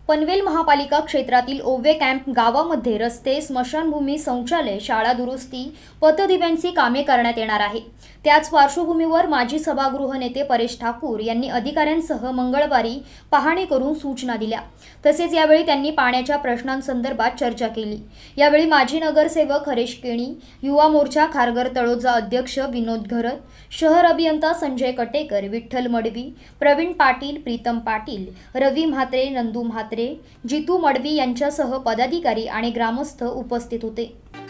पनवेल महापालिका क्षेत्रातील ओवे कॅम्प गावामध्ये रस्ते, स्मशानभूमी, शौचालय, शाळा दुरुस्ती, पथदिव्यांची कामे करण्यात येणार आहे। त्याच पार्श्वभूमीवर माजी सभागृह नेते परेश ठाकूर यांनी अधिकाऱ्यांसह मंगळवारी पाहणी करून सूचना दिल्या। तसेच यावेळी त्यांनी पाण्याच्या प्रश्नांसंदर्भात चर्चा केली। यावेळी माजी नगरसेवक हरेश केणी, युवा मोर्चा खारघर तळोजा अध्यक्ष विनोद घरत, शहर अभियंता संजय कटेकर, विठ्ठल मडवी, प्रवीण पाटील, प्रीतम पाटील, रवी म्हात्रे, नंदू म्हात्रे, जितू मडवी यांच्यासह पदाधिकारी आणि ग्रामस्थ उपस्थित होते।